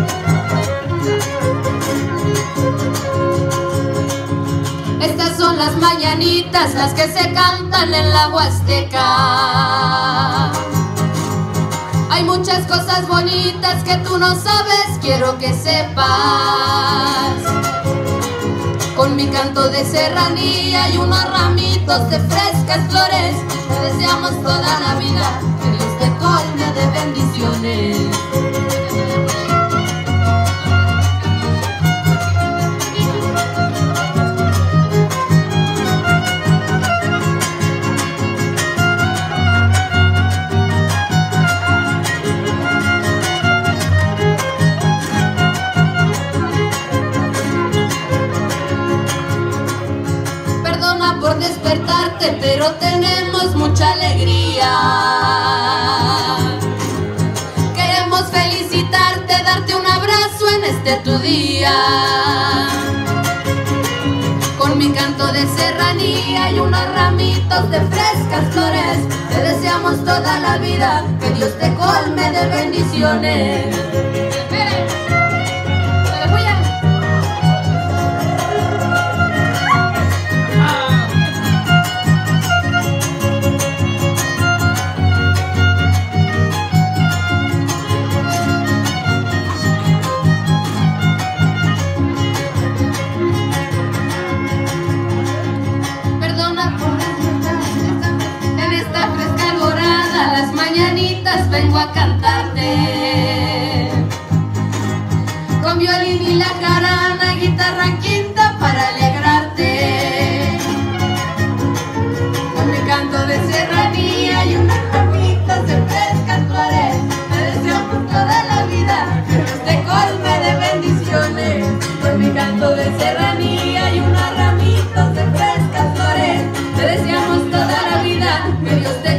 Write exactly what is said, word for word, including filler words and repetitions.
Estas son las mañanitas, las que se cantan en la Huasteca. Hay muchas cosas bonitas que tú no sabes, quiero que sepas. Con mi canto de serranía y unos ramitos de frescas flores, te deseamos toda la vida, que Dios te colme de bendiciones. Despertarte, pero tenemos mucha alegría. Queremos felicitarte, darte un abrazo en este tu día. Con mi canto de serranía y unos ramitos de frescas flores, te deseamos toda la vida, que Dios te colme de bendiciones. Vengo a cantarte con violín y la jarana, guitarra quinta para alegrarte. Con mi canto de serranía y unas ramitas de frescas flores, te deseamos toda la vida, que Dios te colme de bendiciones. Con mi canto de serranía y unas ramitas de frescas flores, te deseamos toda la vida, que Dios te